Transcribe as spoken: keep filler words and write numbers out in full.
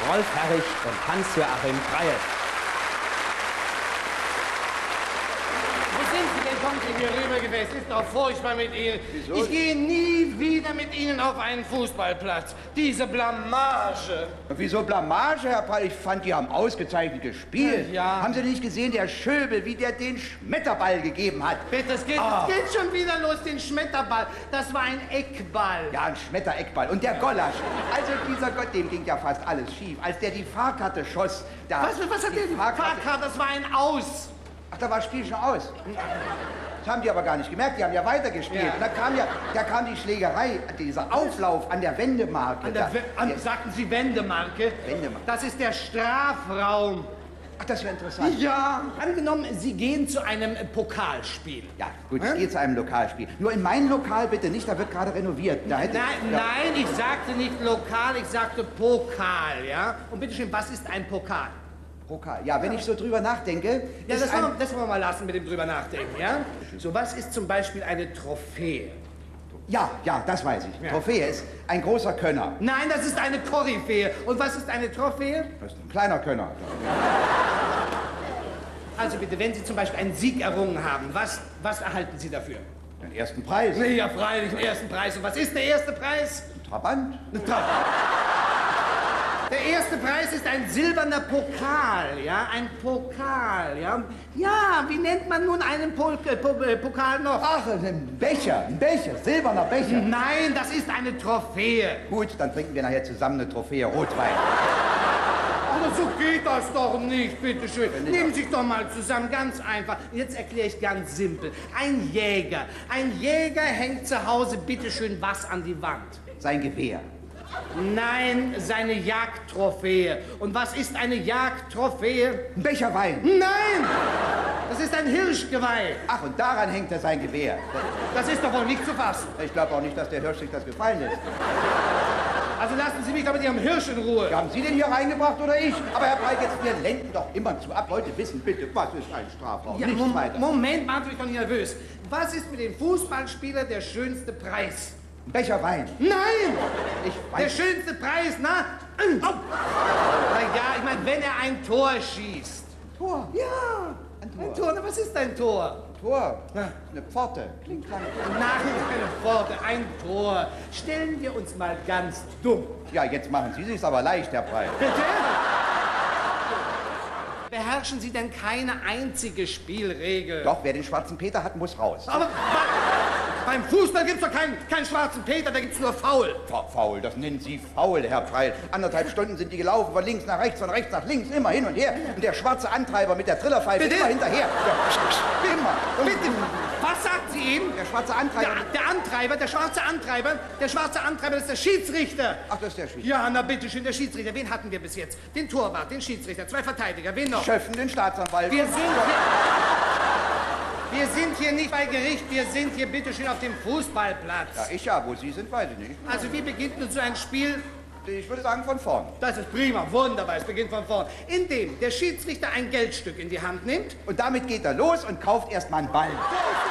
Rolf Herrich und Hans-Joachim Kreil. Kommt Sie hier rüber gewesen, ist doch furchtbar mit Ihnen. Wieso? Ich gehe nie wieder mit Ihnen auf einen Fußballplatz. Diese Blamage. Wieso Blamage, Herr Prall? Ich fand, die haben ausgezeichnet gespielt. Ja. Haben Sie nicht gesehen, der Schöbel, wie der den Schmetterball gegeben hat? Bitte, es geht, Ah. es geht schon wieder los, den Schmetterball. Das war ein Eckball. Ja, ein Schmettereckball. Und der Golasch. Also dieser Gott, dem ging ja fast alles schief. Als der die Fahrkarte schoss, da... Was, was hat der? Die Fahrkarte, das war ein Aus. Ach, da war das Spiel schon aus. Das haben die aber gar nicht gemerkt, die haben ja weitergespielt. Ja. Und da kam ja, da kam die Schlägerei, dieser Auflauf an der Wendemarke. An der, da, We an, der, sagten Sie Wendemarke? Wendemarke. Das ist der Strafraum. Ach, das wäre interessant. Ja. Angenommen, Sie gehen zu einem Pokalspiel. Ja, gut, ich gehe zu einem Lokalspiel. Nur in mein Lokal bitte nicht, da wird gerade renoviert. Da hätte, Nein, da, nein, ich sagte nicht lokal, ich sagte Pokal, ja? Und bitteschön, was ist ein Pokal? Pokal. Ja, wenn ich so drüber nachdenke... Ja, ist das, ein, wollen wir, das wollen wir mal lassen mit dem drüber nachdenken, ja? So, was ist zum Beispiel eine Trophäe? Ja, ja, das weiß ich. Ja. Trophäe ist ein großer Könner. Nein, das ist eine Koryphäe. Und was ist eine Trophäe? Das ist ein kleiner Könner. Also bitte, wenn Sie zum Beispiel einen Sieg errungen haben, was, was erhalten Sie dafür? Den ersten Preis. Ja, freilich, den ersten Preis. Und was ist der erste Preis? Ein Trabant. Eine Trauer. Der erste Preis ist ein silberner Pokal, ja, ein Pokal, ja. Ja, wie nennt man nun einen Pol äh, Po- äh, Pokal noch? Ach, ein Becher, ein Becher, silberner Becher. Nein, das ist eine Trophäe. Gut, dann trinken wir nachher zusammen eine Trophäe Rotwein. Aber so geht das doch nicht, bitteschön. Nehmen Sie sich doch mal zusammen, ganz einfach. Jetzt erkläre ich ganz simpel. Ein Jäger, ein Jäger hängt zu Hause, bitteschön, was an die Wand? Sein Gewehr. Nein, seine Jagdtrophäe. Und was ist eine Jagdtrophäe? Ein Becher Wein. Nein! Das ist ein Hirschgeweih. Ach, und daran hängt er sein Gewehr. Das ist doch wohl nicht zu fassen. Ich glaube auch nicht, dass der Hirsch sich das gefallen lässt. Also lassen Sie mich doch mit Ihrem Hirsch in Ruhe. Haben Sie den hier reingebracht oder ich? Aber Herr Breit, jetzt, wir lenken doch immer zu ab. Leute wissen bitte, was ist ein Strafraum? Ja, Nichts Mom weiter. Moment, machen Sie mich doch nicht nervös. Was ist mit dem Fußballspieler der schönste Preis? Ein Becher Wein. Nein! Ich Der weiß. schönste Preis, na? Oh. Na ja, ich meine, wenn er ein Tor schießt. Tor. Ja, Ein Tor. ein Tor. Na, was ist ein Tor? Tor. Ja. Eine Pforte. Klingt lang. Nein, keine Worte, ein Tor. Stellen wir uns mal ganz dumm. Ja, jetzt machen Sie sich's aber leicht, Herr Breit. Bitte? Beherrschen Sie denn keine einzige Spielregel? Doch, wer den schwarzen Peter hat, muss raus. Aber be- beim Fußball gibt's doch keinen, keinen schwarzen Peter, da gibt's nur Faul. Fa- Faul, das nennen Sie faul, Herr Preil. Anderthalb Stunden sind die gelaufen, von links nach rechts, von rechts nach links, immer hin und her. Und der schwarze Antreiber mit der Trillerpfeife Bitte? immer hinterher. Ja, immer. Und Bitte, was sagt sie ihm? der schwarze Der, Antreiber... der Antreiber, der schwarze Antreiber, der schwarze Antreiber, das ist der Schiedsrichter. Ach, das ist der Schiedsrichter. Ja, na bitteschön, der Schiedsrichter. Wen hatten wir bis jetzt? Den Torwart, den Schiedsrichter, zwei Verteidiger, wen noch? Schöffen, den Staatsanwalt. Wir sind hier, wir sind hier nicht bei Gericht, wir sind hier bitteschön auf dem Fußballplatz. Ja, ich ja. Wo Sie sind, weiß ich nicht. Also wie beginnt nun so ein Spiel? Ich würde sagen, von vorn. Das ist prima, wunderbar, es beginnt von vorn. Indem der Schiedsrichter ein Geldstück in die Hand nimmt. Und damit geht er los und kauft erst mal einen Ball. So ist